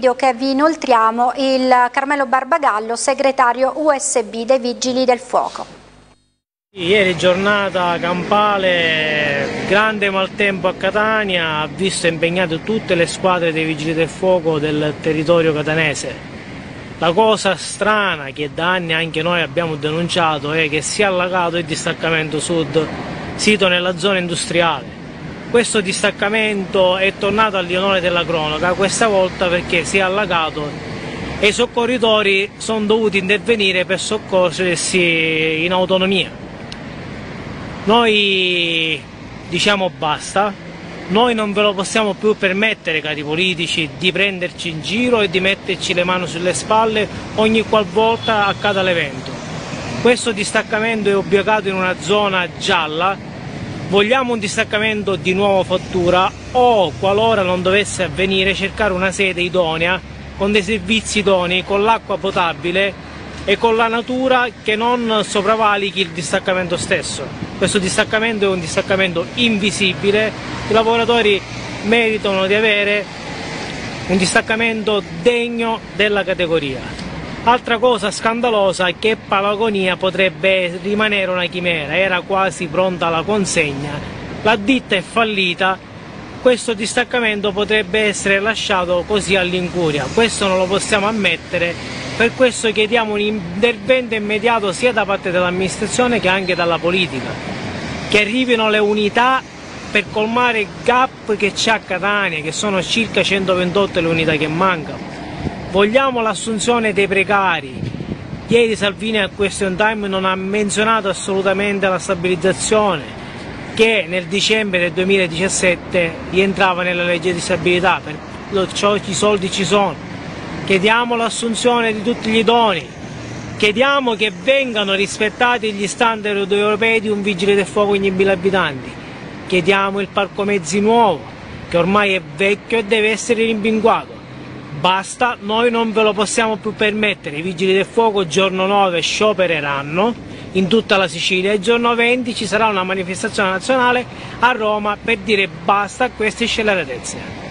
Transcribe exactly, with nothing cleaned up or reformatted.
Che vi inoltriamo il Carmelo Barbagallo, segretario U S B dei Vigili del Fuoco. Ieri giornata campale, grande maltempo a Catania, ha visto impegnate tutte le squadre dei Vigili del Fuoco del territorio catanese. La cosa strana che da anni anche noi abbiamo denunciato è che si è allagato il distaccamento sud, sito nella zona industriale. Questo distaccamento è tornato all'onore della cronaca, questa volta perché si è allagato e i soccorritori sono dovuti intervenire per soccorrersi in autonomia. Noi diciamo basta, noi non ve lo possiamo più permettere, cari politici, di prenderci in giro e di metterci le mani sulle spalle ogni qualvolta accada l'evento. Questo distaccamento è ubicato in una zona gialla. Vogliamo un distaccamento di nuova fattura o, qualora non dovesse avvenire, cercare una sede idonea, con dei servizi idonei, con l'acqua potabile e con la natura che non sopravvalichi il distaccamento stesso. Questo distaccamento è un distaccamento invisibile, i lavoratori meritano di avere un distaccamento degno della categoria. Altra cosa scandalosa è che Palagonia potrebbe rimanere una chimera, era quasi pronta alla consegna, la ditta è fallita, questo distaccamento potrebbe essere lasciato così all'incuria, questo non lo possiamo ammettere, per questo chiediamo un intervento immediato sia da parte dell'amministrazione che anche dalla politica, che arrivino le unità per colmare il gap che c'è a Catania, che sono circa centoventotto le unità che mancano. Vogliamo l'assunzione dei precari. Ieri Salvini al question time non ha menzionato assolutamente la stabilizzazione che nel dicembre del duemiladiciassette rientrava nella legge di stabilità, perciò i soldi ci sono. Chiediamo l'assunzione di tutti gli idonei, chiediamo che vengano rispettati gli standard europei di un vigile del fuoco ogni mille abitanti, chiediamo il parco mezzi nuovo che ormai è vecchio e deve essere rimpinguato. Basta, noi non ve lo possiamo più permettere, i Vigili del Fuoco giorno nove sciopereranno in tutta la Sicilia e il giorno venti ci sarà una manifestazione nazionale a Roma per dire basta a queste scelleratezze.